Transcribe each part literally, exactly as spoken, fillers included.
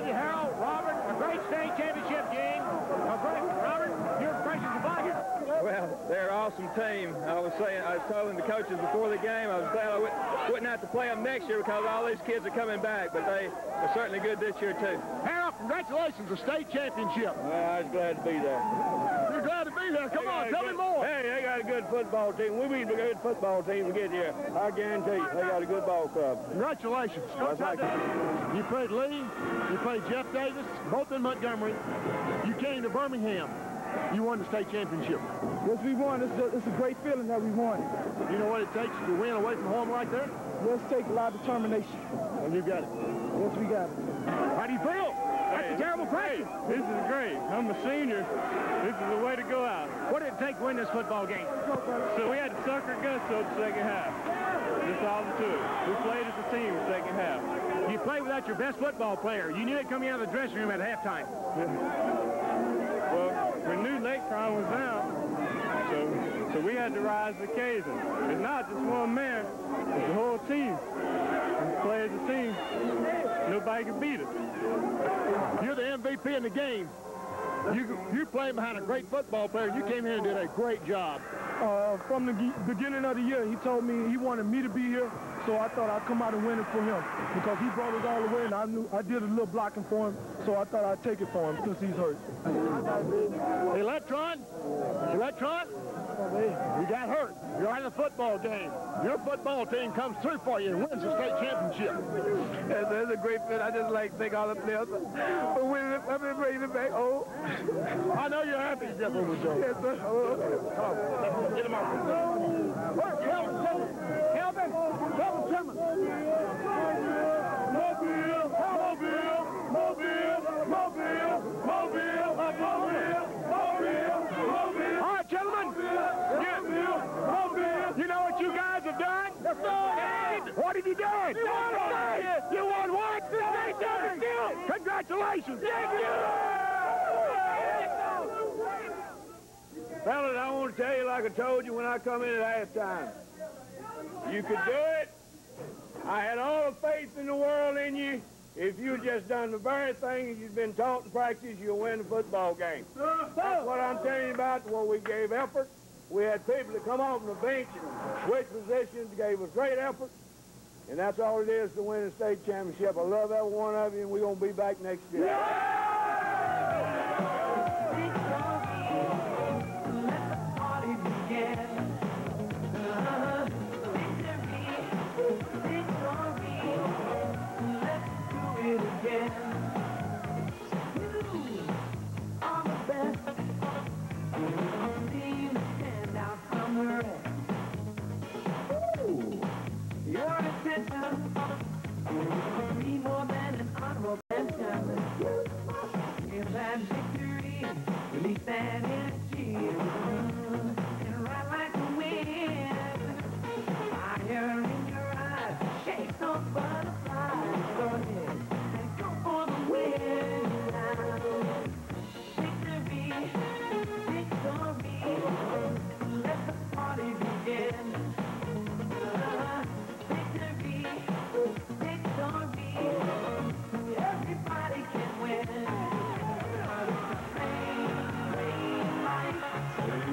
Andy, Harold, Robert, a great state championship game. A great, Robert, your impressions of Vigor? Well, they're an awesome team. I was saying, I was telling the coaches before the game, I was glad I wouldn't, wouldn't have to play them next year because all these kids are coming back, but they are certainly good this year, too. Harold, congratulations, a state championship. Well, I was glad to be there. You're glad to be there. Come They on, got a tell good- me more. Hey, they got a good football team. We beat a good football team to get here. I guarantee you, they got a good ball club. Congratulations. That's right. You played Lee, you played Jeff Davis, both in Montgomery. You came to Birmingham. You won the state championship. Yes, we won. It's a, it's a great feeling that we won. You know what it takes to win away from home like that? Let's take a lot of determination. And you got it. Yes, we got it. How do you feel? That's a terrible question. This is great. I'm a senior. This is the way to go out. What did it take to win this football game? So we had to suck our guts up the second half. That's all to it. We played as a team the second half. You played without your best football player. You knew it coming out of the dressing room at halftime. Well, we knew Lakefront was down, so so we had to rise to the occasion. It's not just one man, it's the whole team. We play as a team. Nobody can beat us. You're the M V P in the game. You, you're playing behind a great football player. You came here and did a great job. Uh, from the beginning of the year, he told me he wanted me to be here, so I thought I'd come out and win it for him because he brought us all the way, and I knew I did a little blocking for him, so I thought I'd take it for him since he's hurt. Electron, Electron, you got hurt. You're out of the football game. Your football team comes through for you and wins the state championship. That's, that's a great fit. I just like to take all the players. But when I'm bringing it back, oh. I know you're happy, Jeff Overjoe. Yes, sir. Oh, okay. Come on, get him out. Where's Kelvin? Kelvin? Kelvin Tillman. Mobile, Mobile, Mobile, Mobile, Mobile, Mobile, Mobile, Mobile. All right, gentlemen. You know what you guys have done? What have you done? You won what? You won what? Congratulations. Fellas, I want to tell you like I told you when I come in at halftime. You could do it. I had all the faith in the world in you. If you just done the very thing you've been taught in practice, you'll win the football game. That's what I'm telling you about, what we gave effort. We had people that come off the bench and switch positions, gave us great effort. And that's all it is to win a state championship. I love every one of you, and we're going to be back next year. Yeah! Everybody can win.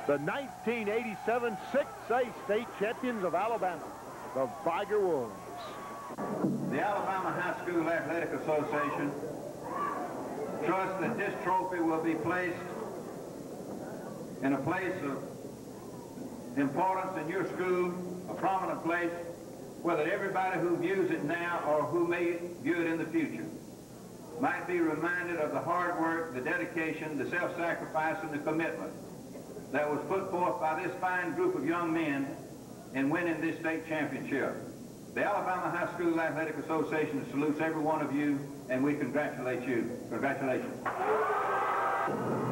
the nineteen eighty-seven six A state champions of Alabama, the Vigor Wolves. The Alabama High School Athletic Association trusts that this trophy will be placed in a place of importance in your school, a prominent place, where that everybody who views it now or who may view it in the future might be reminded of the hard work, the dedication, the self-sacrifice, and the commitment that was put forth by this fine group of young men in winning this state championship. The Alabama High School Athletic Association salutes every one of you, and we congratulate you. Congratulations.